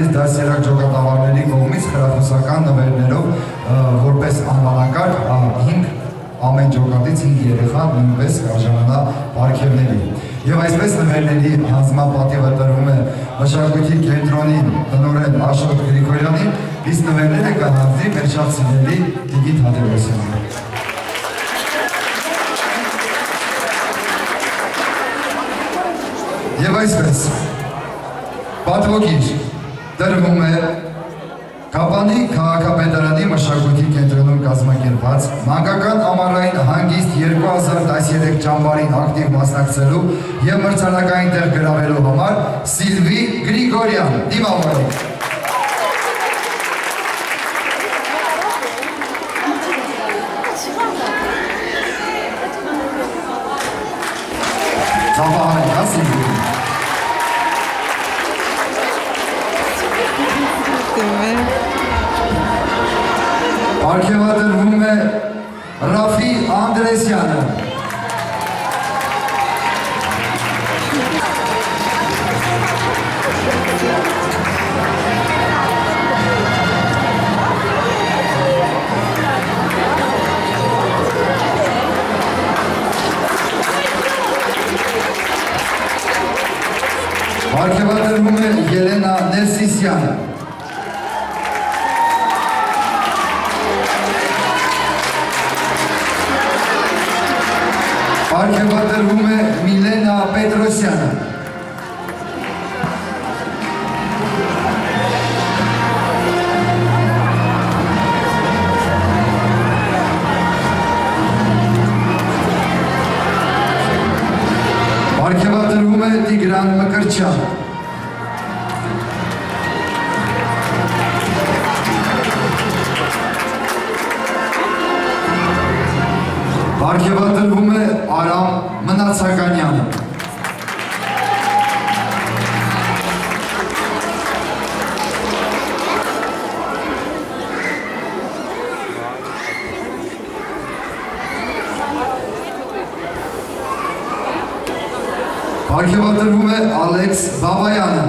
Դասերակ ջոկատավարների կողմից խրախուսական նվերներով որպես անվանակարգ 5 ամեն ջոկատից 5 երեխա նույնպես կարժանանա պարգևների։ Եվ այսպես նվերների հանձնապատիվը տրվում է մշակույթի կենտրոնի տնօրեն Աշոտ Գրիգորյանին, իսկ նվերները կհանձնի մեր շատ սիրելի Տիգիթ Հադրոսյանին։ Եվ այսպես պատվոգիր տրվում է Կապանի քաղաքապետարանի մշակույթի կենտրոնում կազմակերպված մանկական ամառային հանգիստ 2013 ճամբարին ակտիվ մասնակցելու և մրցանակային տեղ գրավելու համար Սիլվի Գրիգորյան դիմավորում։ Ծավահարի, հա Սիլվի։ Պարգևատրվում է Ռաֆի Անդրեսյանը։ Պարգևատրվում է Ելենա Ներսիսյանը։ Պարգևատրվում է Միլենա Պետրոսյանը։ Պարգևատրվում է Տիգրան Մկրտչյանը։ Պարգևատրվում է Արամ Մնացականյանը։ Պարգևատրվում է Ալեքս Բաբայանը։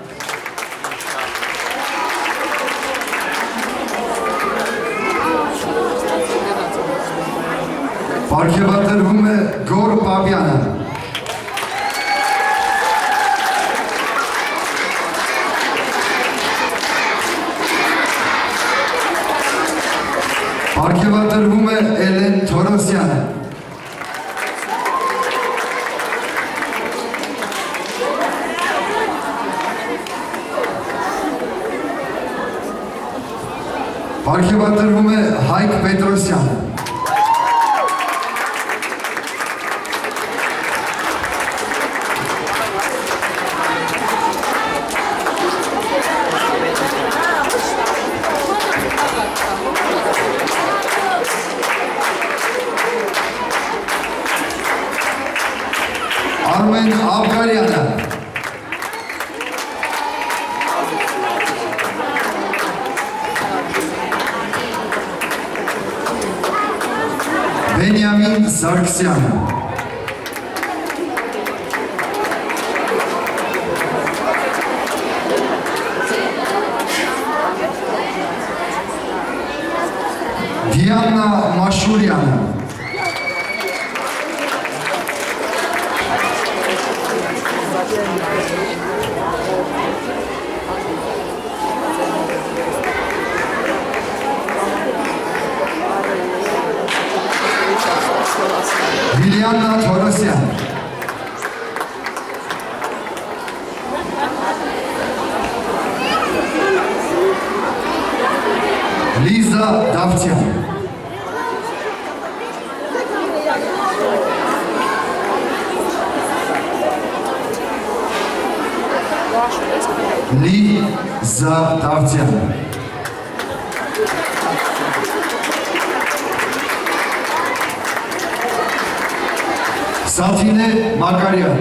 Պարգևատրվում է Գոր Պապյանը։ Պարգևատրվում է Էլեն Թորոսյանը։ Պարգևատրվում է Հայկ Պետրոսյանը։ Արմեն Աբգարյանը։ Բենյամին Սարգսյանը։ Դիանա Մաշուրյանը։ Լիլիանա Թորոսյան։ Լիզա Դավթյան։ Լիզա Դավթյան։ Սաթինե Մակարյան։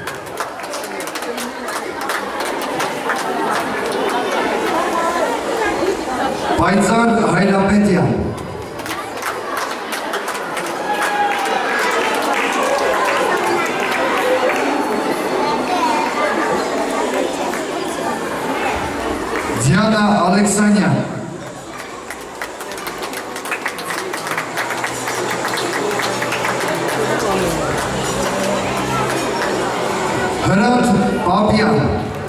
Պայծառ Հայրապետյան։ Diana Alexanyan, Hrant Papian,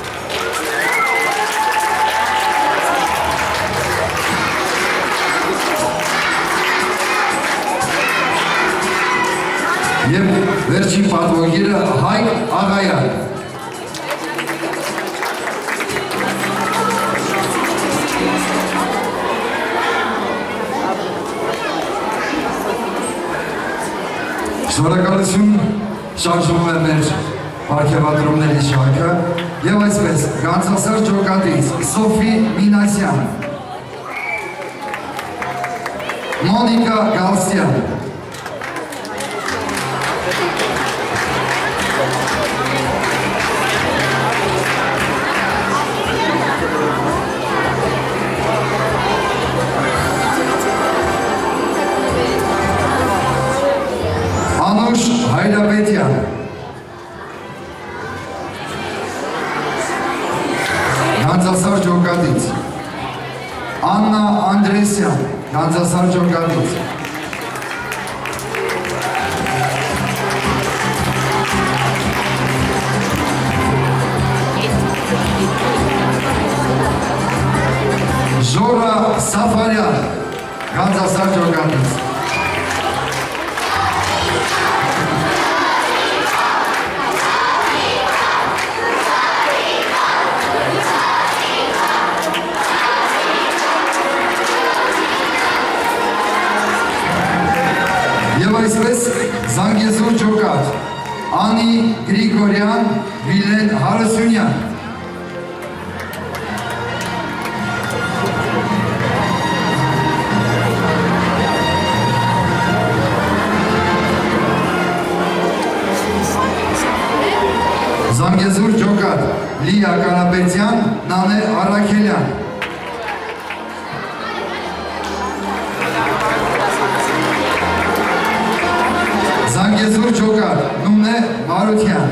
Եվ վերջին պատվոգիրը Հայկ Աղայան։ Շնորհակալություն, շարժվում է մեր պարգևատրումների շարքը և այսպես Գանձասար ջոկատից Սոֆի Մինասյան, Մոնիկա Գալստյան, Անուշ Հայրապետյան, Գանձասար ջոկատից, Աննա Անդրեսյան, Գանձասար ջոկատից, Ժորա Սաֆարյան, Գանձասար ջոկատից, Եվ այսպես Զանգեզուր ջոկատ, Անի Գրիգորյան, Վիլեն Հարասյունյան, Զանգեզուր ջոկատ, Լիա Կարապետյան, Նանե Արաքելյան, Զանգեզուր ջոկատ, Նունե Մարության,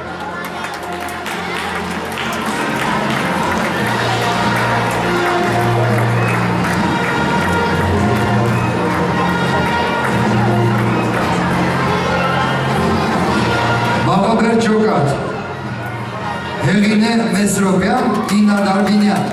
Բաղաբեր ջոկատ, Հեղինե Մեսրոպյան, Իննա Դարբինյան,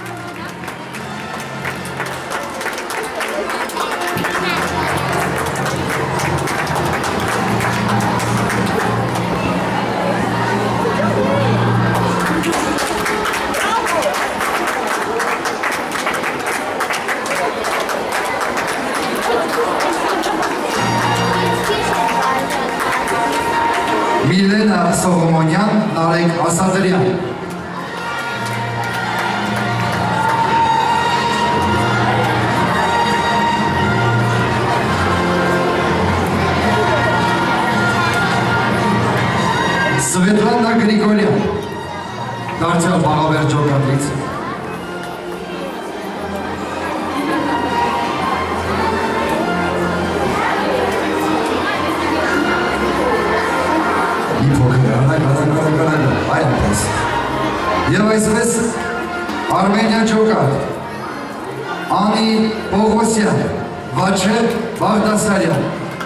Միլենա Սողոմոնյան, Նարեկ Ասատրյան, Սվետլանա Գրիգորյան, դարձյալ Բաղաբեր ջոկատից, Եվ այսպես Արմենիա ջոկատ, Անի Պողոսյան, Վաչե Բաղդասարյան,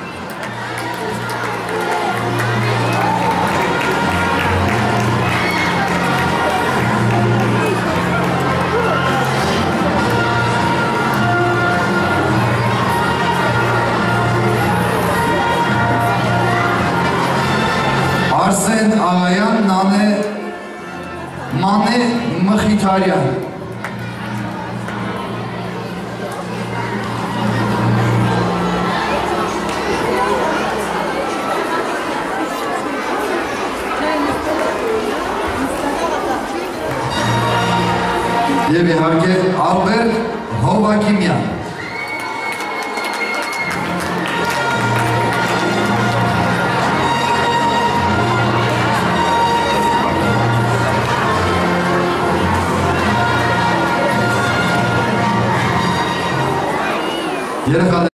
Արսեն Աղայան, Մանե Մխիթարյան, և իհարկե Ալբերտ Հովակիմյան, Երեխաներ